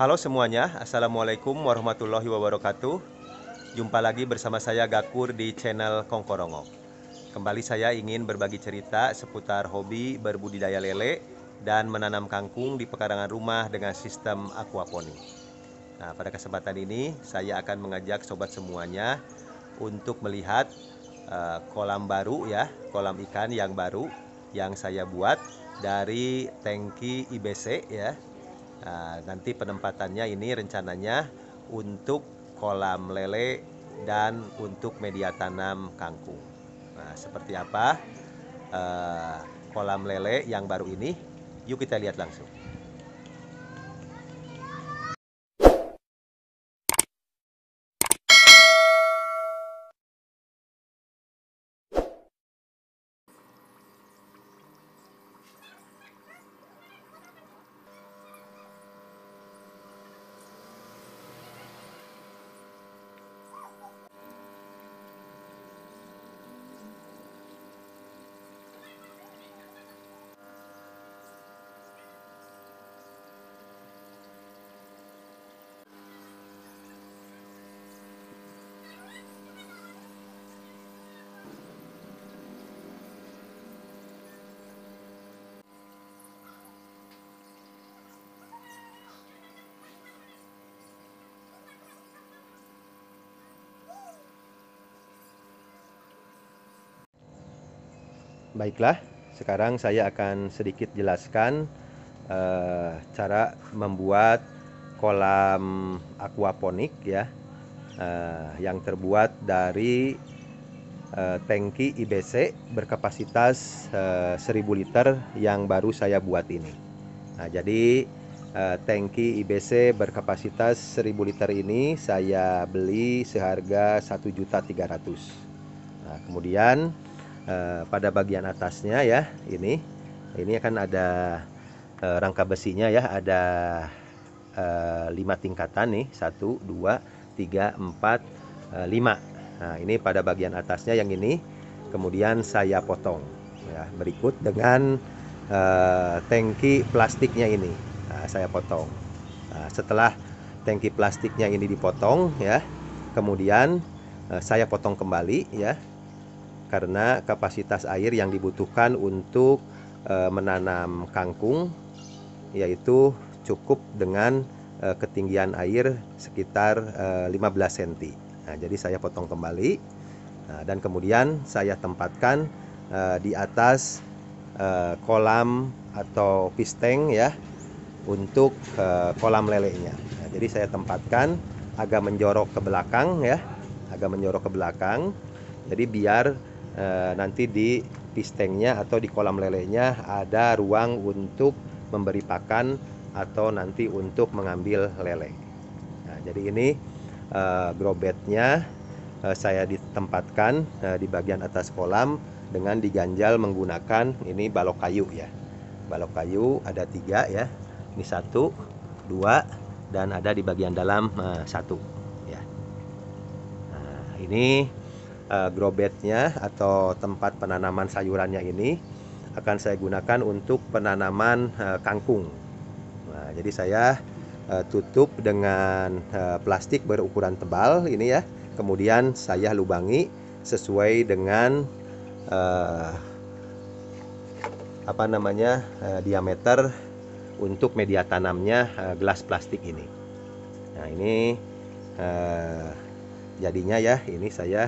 Halo semuanya, Assalamualaikum warahmatullahi wabarakatuh. Jumpa lagi bersama saya Gakur di channel Kongkorongo. Kembali saya ingin berbagi cerita seputar hobi berbudidaya lele dan menanam kangkung di pekarangan rumah dengan sistem aquaponik. Nah, pada kesempatan ini saya akan mengajak sobat semuanya untuk melihat kolam baru ya, kolam ikan yang baru yang saya buat dari tangki IBC ya. Nah, nanti penempatannya ini rencananya untuk kolam lele dan untuk media tanam kangkung. Nah, seperti apa eh, kolam lele yang baru ini? Yuk kita lihat langsung. Baiklah, sekarang saya akan sedikit jelaskan cara membuat kolam aquaponik ya, yang terbuat dari tangki IBC berkapasitas 1000 liter yang baru saya buat ini. Nah, jadi tangki IBC berkapasitas 1000 liter ini saya beli seharga 1.300.000. Nah, kemudian pada bagian atasnya ya, ini akan ada rangka besinya ya, ada 5 tingkatan nih, 1 2 3 4 5. Nah, ini pada bagian atasnya yang ini kemudian saya potong ya, berikut dengan tangki plastiknya ini. Nah, saya potong. Nah, setelah tangki plastiknya ini dipotong ya, kemudian saya potong kembali ya, karena kapasitas air yang dibutuhkan untuk menanam kangkung yaitu cukup dengan ketinggian air sekitar 15 cm. Nah, jadi saya potong kembali. Nah, dan kemudian saya tempatkan di atas kolam atau pisteng ya, untuk kolam lelenya. Nah, jadi saya tempatkan agak menjorok ke belakang ya, agak menjorok ke belakang. Jadi biar nanti di pistengnya atau di kolam lelenya ada ruang untuk memberi pakan atau nanti untuk mengambil lele. Nah, jadi ini grow bednya saya ditempatkan di bagian atas kolam dengan diganjal menggunakan ini balok kayu ya. Balok kayu ada 3 ya. Ini 1, 2, dan ada di bagian dalam 1 ya. Nah, ini grow bednya atau tempat penanaman sayurannya ini akan saya gunakan untuk penanaman kangkung. Nah, jadi saya tutup dengan plastik berukuran tebal ini ya. Kemudian saya lubangi sesuai dengan diameter untuk media tanamnya gelas plastik ini. Nah, ini jadinya ya, ini saya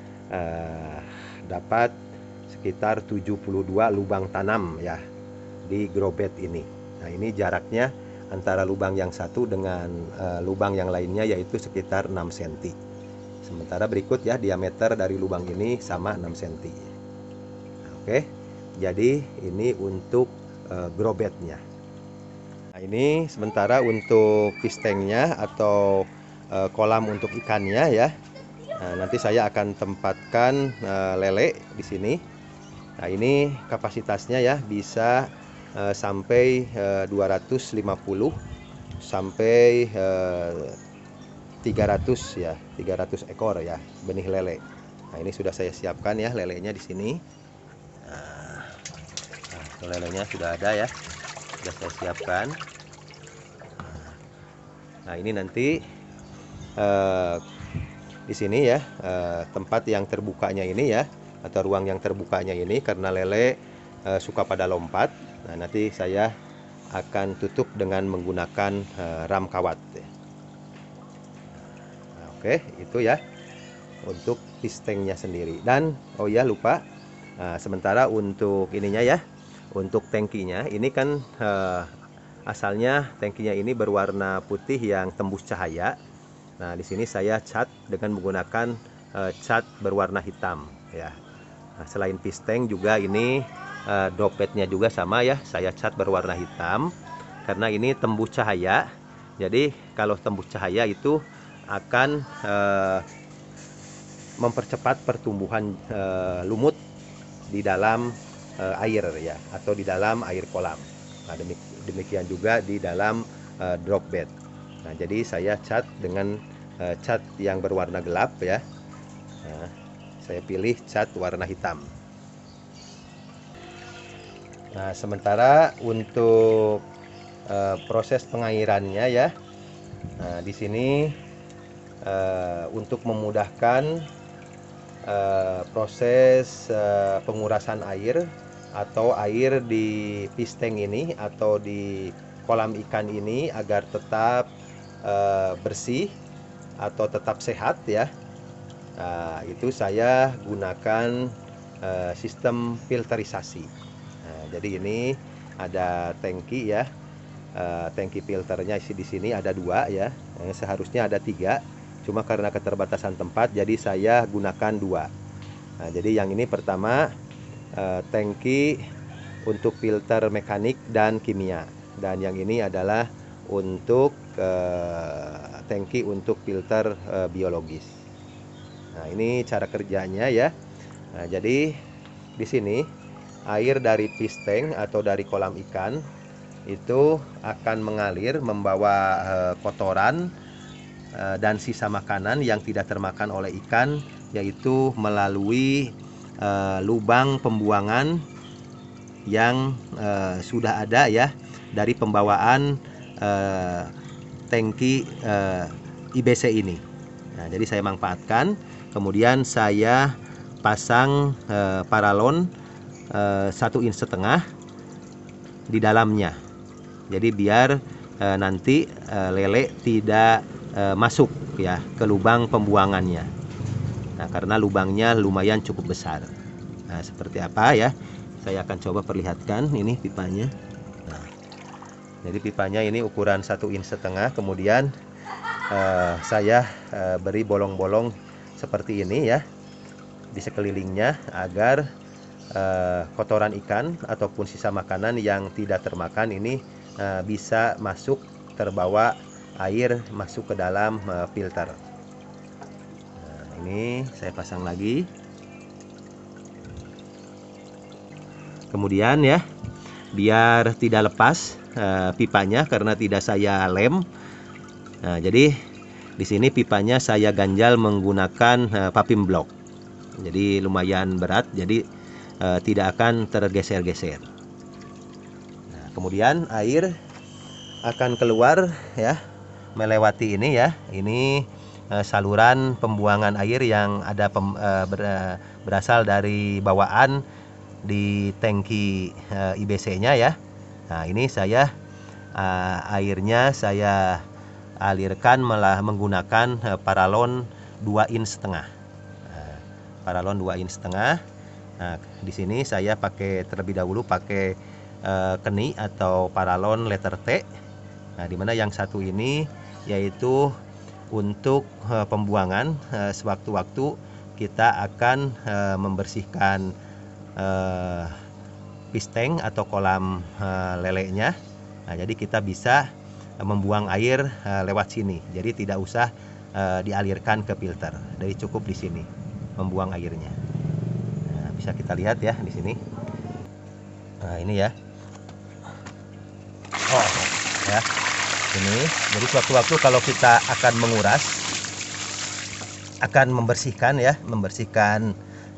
dapat sekitar 72 lubang tanam ya di grow bed ini. Nah, ini jaraknya antara lubang yang satu dengan lubang yang lainnya yaitu sekitar 6 cm. Sementara berikut ya, diameter dari lubang ini sama 6 cm. Nah, oke. Jadi ini untuk grow bednya. Nah, ini sementara untuk pistengnya atau kolam untuk ikannya ya. Nah, nanti saya akan tempatkan lele di sini. Nah, ini kapasitasnya ya bisa sampai 250 sampai 300 ya, 300 ekor ya benih lele. Nah, ini sudah saya siapkan ya lelenya di sini. Nah, lelenya sudah ada ya, sudah saya siapkan. Nah, ini nanti eh, di sini ya, tempat yang terbukanya ini ya, atau ruang yang terbukanya ini, karena lele suka pada lompat. Nah, nanti saya akan tutup dengan menggunakan ram kawat. Nah, oke, itu ya untuk pistengnya sendiri. Dan oh ya, lupa, sementara untuk ininya ya, untuk tangkinya ini kan asalnya tangkinya ini berwarna putih yang tembus cahaya. Nah, di sini saya cat dengan menggunakan cat berwarna hitam ya. Nah, selain pisteng juga ini dompetnya juga sama ya, saya cat berwarna hitam karena ini tembus cahaya. Jadi kalau tembus cahaya itu akan mempercepat pertumbuhan lumut di dalam air ya, atau di dalam air kolam. Nah, demikian juga di dalam drop bed. Nah, jadi saya cat dengan cat yang berwarna gelap ya. Nah, saya pilih cat warna hitam. Nah, sementara untuk proses pengairannya ya. Nah, di sini untuk memudahkan proses pengurasan air atau air di pisteng ini atau di kolam ikan ini agar tetap bersih atau tetap sehat ya. Nah, itu saya gunakan sistem filterisasi. Nah, jadi ini ada tangki ya, tangki filternya di sini ada 2 ya, seharusnya ada 3. Cuma karena keterbatasan tempat jadi saya gunakan 2. Nah, jadi yang ini pertama tangki untuk filter mekanik dan kimia, dan yang ini adalah untuk tangki untuk filter biologis. Nah, ini cara kerjanya ya. Nah, jadi di sini air dari pisteng atau dari kolam ikan itu akan mengalir membawa kotoran dan sisa makanan yang tidak termakan oleh ikan, yaitu melalui lubang pembuangan yang sudah ada ya dari pembawaan tangki IBC ini. Nah, jadi saya manfaatkan, kemudian saya pasang paralon 1,5 inch di dalamnya. Jadi biar nanti lele tidak masuk ya ke lubang pembuangannya. Nah, karena lubangnya lumayan cukup besar. Nah, seperti apa ya? Saya akan coba perlihatkan ini pipanya. Nah, jadi pipanya ini ukuran 1,5 inch. Kemudian saya beri bolong-bolong seperti ini ya di sekelilingnya agar kotoran ikan ataupun sisa makanan yang tidak termakan ini bisa masuk, terbawa air masuk ke dalam filter. Nah, ini saya pasang lagi. Kemudian ya, biar tidak lepas pipanya karena tidak saya lem. Nah, jadi di sini pipanya saya ganjal menggunakan papim block. Jadi lumayan berat, jadi tidak akan tergeser-geser. Nah, kemudian air akan keluar ya melewati ini ya. Ini saluran pembuangan air yang ada berasal dari bawaan di tangki IBC-nya ya. Nah, ini saya airnya saya alirkan malah menggunakan paralon 2,5 inch. Paralon 2,5 inch. Nah, di sini saya terlebih dahulu pakai keni atau paralon letter T. Nah, dimana yang satu ini yaitu untuk pembuangan sewaktu-waktu kita akan membersihkan pisteng atau kolam lelenya. Nah, jadi kita bisa membuang air lewat sini. Jadi tidak usah dialirkan ke filter. Jadi cukup di sini membuang airnya. Nah, bisa kita lihat ya di sini. Nah, ini ya. Oh, ya. Ini. Jadi sewaktu-waktu kalau kita akan menguras, akan membersihkan ya, membersihkan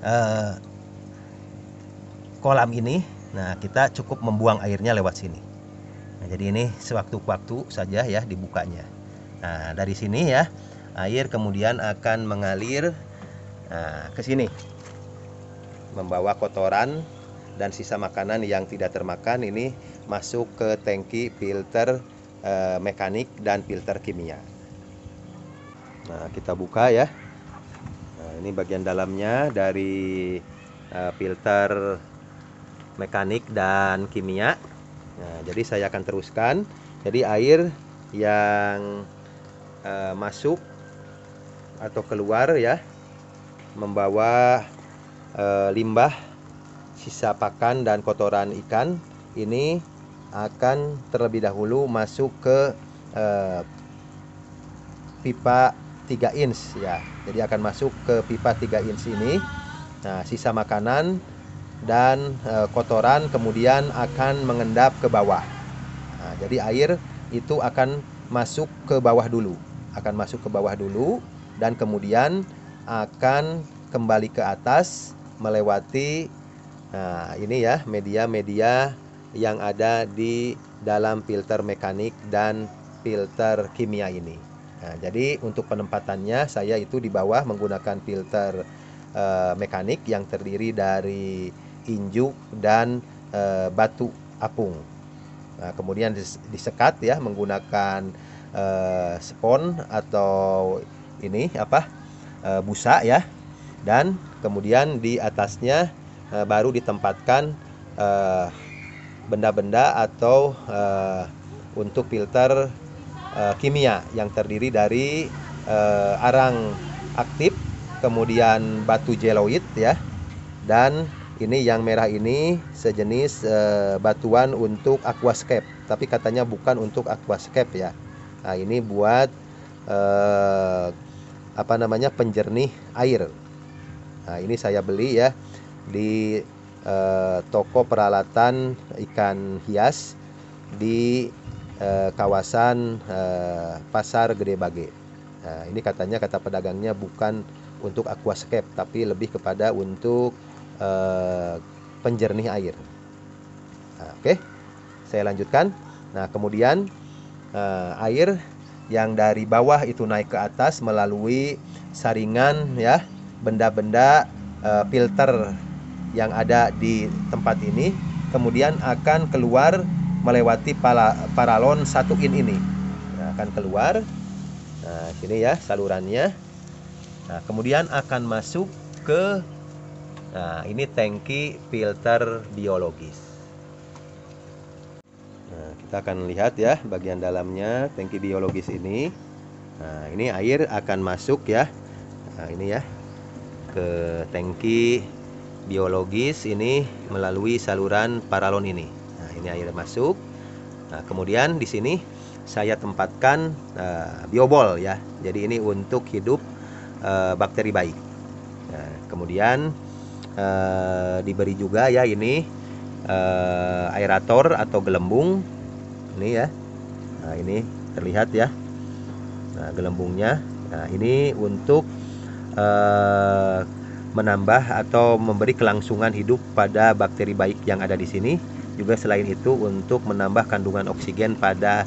kolam ini. Nah, kita cukup membuang airnya lewat sini. Nah, jadi ini sewaktu-waktu saja ya dibukanya. Nah, dari sini ya, air kemudian akan mengalir ke sini, membawa kotoran dan sisa makanan yang tidak termakan ini masuk ke tangki filter mekanik dan filter kimia. Nah, kita buka ya. Nah, ini bagian dalamnya dari filter mekanik dan kimia. Nah, jadi saya akan teruskan. Jadi air yang masuk atau keluar ya, membawa limbah, sisa pakan dan kotoran ikan ini akan terlebih dahulu masuk ke pipa 3 inch ya. Jadi akan masuk ke pipa 3 inch ini. Nah, sisa makanan dan kotoran kemudian akan mengendap ke bawah. Nah, jadi air itu akan masuk ke bawah dulu, dan kemudian akan kembali ke atas melewati ini ya, media-media yang ada di dalam filter mekanik dan filter kimia ini. Nah, jadi untuk penempatannya saya itu di bawah menggunakan filter mekanik yang terdiri dari injuk dan batu apung. Nah, kemudian disekat ya menggunakan spons atau ini busa ya, dan kemudian di atasnya baru ditempatkan benda-benda atau untuk filter kimia yang terdiri dari arang aktif, kemudian batu jeloid ya, dan ini yang merah ini sejenis batuan untuk aquascape, tapi katanya bukan untuk aquascape ya. Nah, ini buat penjernih air. Nah, ini saya beli ya di toko peralatan ikan hias di kawasan Pasar Gede Bage. Nah, ini katanya, kata pedagangnya, bukan untuk aquascape tapi lebih kepada untuk penjernih air. Nah, oke, saya lanjutkan. Nah, kemudian air yang dari bawah itu naik ke atas melalui saringan ya, benda-benda filter yang ada di tempat ini, kemudian akan keluar melewati paralon 1 in ini. Nah, akan keluar. Nah, sini ya salurannya. Nah, kemudian akan masuk ke ini tangki filter biologis. Nah, kita akan lihat ya bagian dalamnya tangki biologis ini. Nah, ini air akan masuk ya. Nah, ini ya ke tangki biologis ini melalui saluran paralon ini. Nah, ini air masuk. Nah, kemudian di sini saya tempatkan biobol ya. Jadi ini untuk hidup bakteri baik. Nah, kemudian diberi juga ya ini aerator atau gelembung ini ya. Nah, ini terlihat ya. Nah, gelembungnya. Nah, ini untuk menambah atau memberi kelangsungan hidup pada bakteri baik yang ada di sini. Juga selain itu untuk menambah kandungan oksigen pada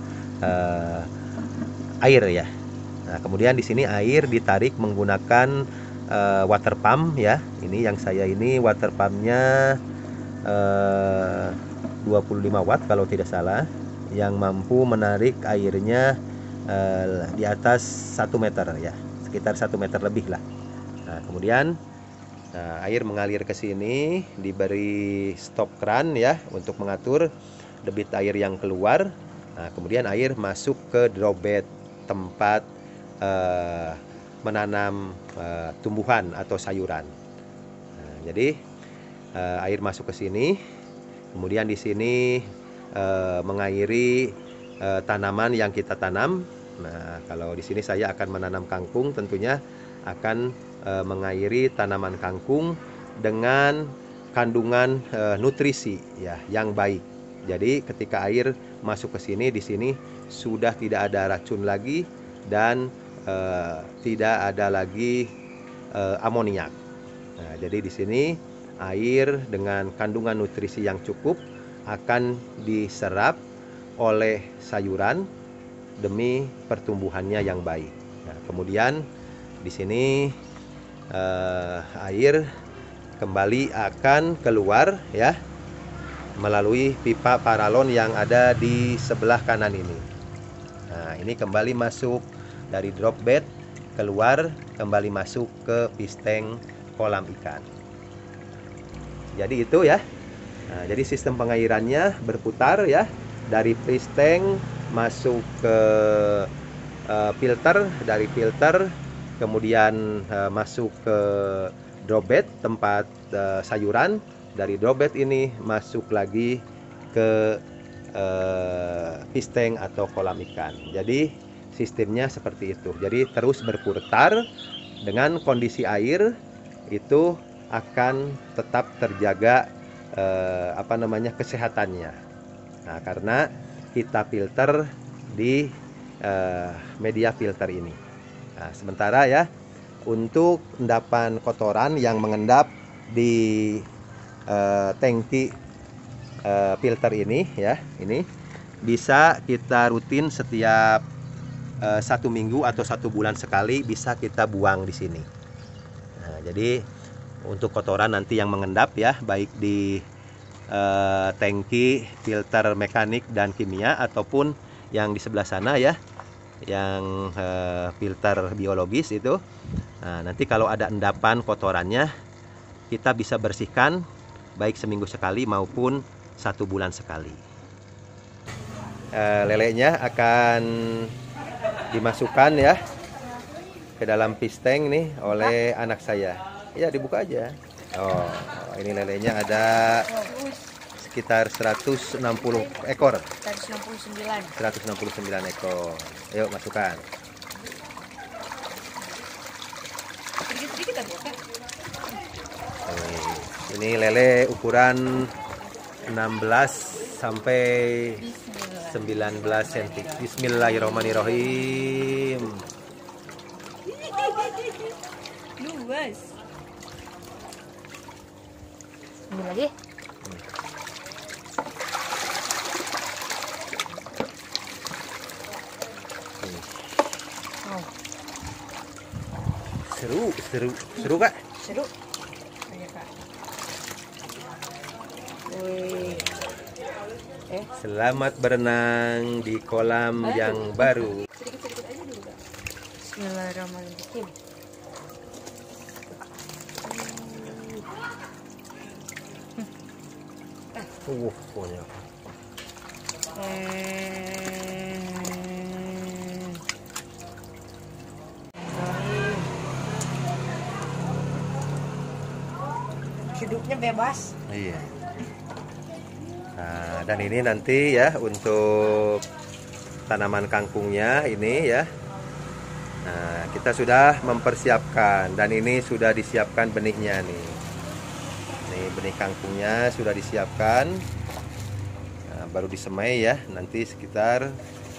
air ya. Nah, kemudian di sini air ditarik menggunakan water pump ya. Ini yang saya ini water pumpnya 25 watt kalau tidak salah, yang mampu menarik airnya di atas 1 meter ya, sekitar 1 meter lebih lah. Nah, kemudian air mengalir ke sini, diberi stop kran ya untuk mengatur debit air yang keluar. Nah, kemudian air masuk ke drawbed tempat menanam tumbuhan atau sayuran. Nah, jadi air masuk ke sini, kemudian di sini mengairi tanaman yang kita tanam. Nah, kalau di sini saya akan menanam kangkung, tentunya akan mengairi tanaman kangkung dengan kandungan nutrisi ya yang baik. Jadi ketika air masuk ke sini, di sini sudah tidak ada racun lagi dan tidak ada lagi amoniak. Nah, jadi di sini air dengan kandungan nutrisi yang cukup akan diserap oleh sayuran demi pertumbuhannya yang baik. Nah, kemudian di sini air kembali akan keluar ya melalui pipa paralon yang ada di sebelah kanan ini. Nah, ini kembali masuk dari drop bed, keluar kembali masuk ke pisteng kolam ikan. Jadi itu ya. Nah, jadi sistem pengairannya berputar ya, dari pisteng masuk ke filter, dari filter kemudian masuk ke drop bed tempat sayuran, dari drop bed ini masuk lagi ke pisteng atau kolam ikan. Jadi sistemnya seperti itu. Jadi terus berputar dengan kondisi air itu akan tetap terjaga kesehatannya. Nah, karena kita filter di media filter ini. Nah, sementara ya untuk endapan kotoran yang mengendap di tangki filter ini ya, ini bisa kita rutin setiap 1 minggu atau 1 bulan sekali bisa kita buang di sini. Nah, jadi untuk kotoran nanti yang mengendap ya, baik di tangki filter mekanik dan kimia ataupun yang di sebelah sana ya, yang filter biologis itu. Nah, nanti kalau ada endapan kotorannya kita bisa bersihkan baik seminggu sekali maupun 1 bulan sekali. Lelenya akan dimasukkan ya ke dalam pisteng nih oleh anak saya. Ya, dibuka aja. Oh, ini lelenya ada sekitar 160 ekor. 169 ekor. Ayo masukkan. Ini lele ukuran 16 sampai 19 cm. Bismillahirrahmanirrahim. Luas. Ini lagi. Oh. Seru Kak? Seru. Ayo Kak. Wih. Selamat berenang di kolam yang baru. Sedikit-sedikit aja dulu Kak. Bismillahirrahmanirrahim. Pokoknya. Hidupnya bebas. Iya. Nah, dan ini nanti ya untuk tanaman kangkungnya ini ya. Nah, kita sudah mempersiapkan dan ini sudah disiapkan benihnya nih. Nih benih kangkungnya sudah disiapkan. Nah, baru disemai ya. Nanti sekitar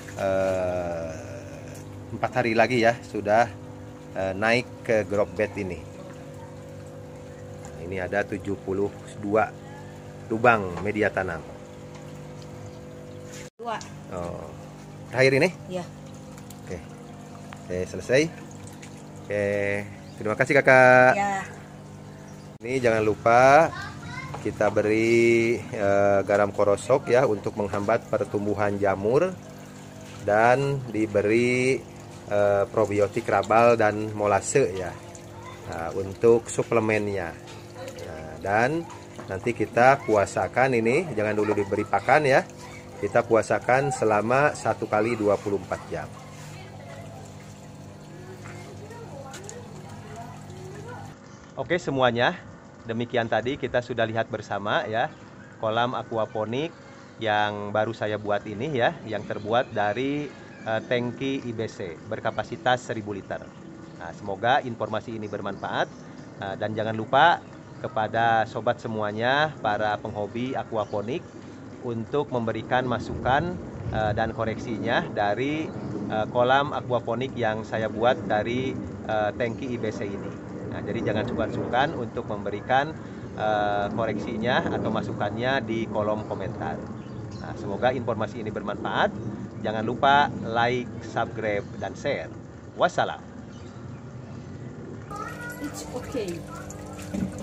4 hari lagi ya sudah naik ke drop bed ini. Nah, ini ada 72 lubang media tanam. 2. Oh, terakhir ini? Iya. Oke, selesai. Oke, terima kasih kakak. Ya. Ini jangan lupa kita beri garam korosok ya untuk menghambat pertumbuhan jamur, dan diberi probiotik rabal dan molase ya, untuk suplemennya. Nah, dan nanti kita puasakan ini, jangan dulu diberi pakan ya. Kita puasakan selama 1 kali 24 jam. Oke semuanya, demikian tadi kita sudah lihat bersama ya kolam aquaponik yang baru saya buat ini ya, yang terbuat dari tangki IBC berkapasitas 1000 liter. Nah, semoga informasi ini bermanfaat, dan jangan lupa kepada sobat semuanya, para penghobi aquaponik, untuk memberikan masukan dan koreksinya dari kolam aquaponik yang saya buat dari tangki IBC ini. Nah, jadi jangan sungkan-sungkan untuk memberikan koreksinya atau masukannya di kolom komentar. Nah, semoga informasi ini bermanfaat Jangan lupa like, subscribe, dan share. Wassalam. It's okay.